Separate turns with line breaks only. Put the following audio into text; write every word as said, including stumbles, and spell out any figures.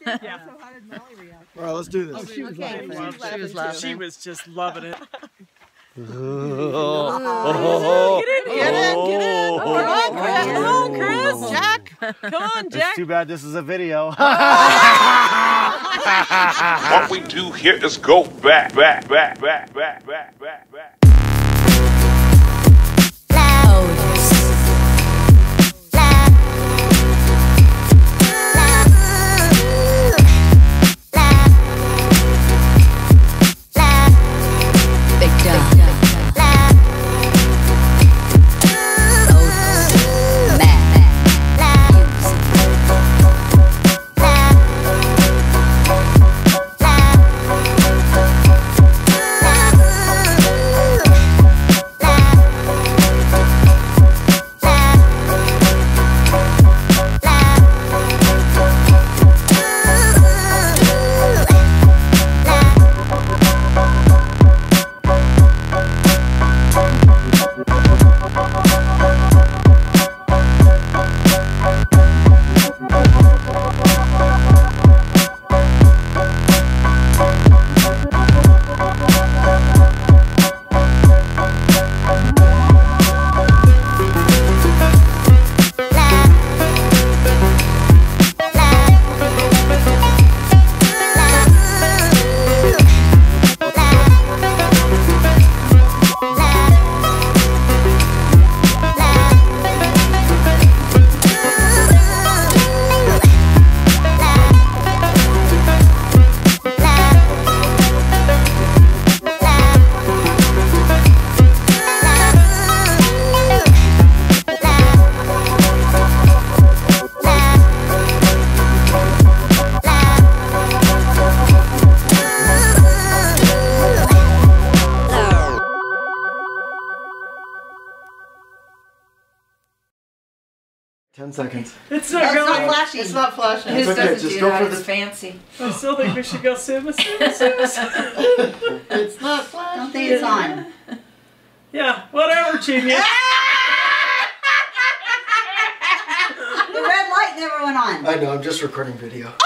Yeah. So how did Molly react?
All right, let's do this.
Oh, she was
Okay.
laughing.
She was laughing.
She was just loving it.
Oh,
Get in, get in, get in. Come on, Chris. Come on, Chris. Jack. Come on, Jack.
It's too bad this is a video.
What we do here is go back, back, back, back, back, back, back, back.
Ten seconds.
It's not
It's
going.
not flashing. It's not flashing.
It's
His
okay,
doesn't
just
do
go
that.
for
It's
the-
fancy.
I still think we should go Suma, Suma, Suma, Suma.
It's not flashing. Don't think it's on.
Yeah, whatever, genius.
The red light never went on.
I know, I'm just recording video.